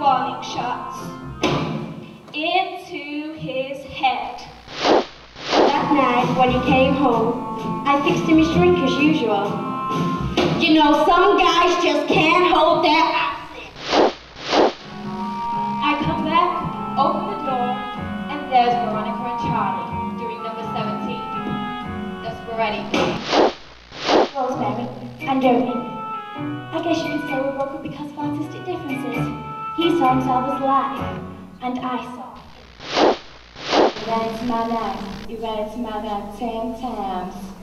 warning shots into his head. That night, when he came home, I fixed him his drink as usual. You know, some guys just can't hold their accent. I come back, open the door, and there's Veronica and Charlie doing number 17, the Sporetti. Rosemary and Jody. I guess you could say we broke up because of artistic differences. He saw himself as live, and I saw. He ran into my night, he ran into my night 10 times.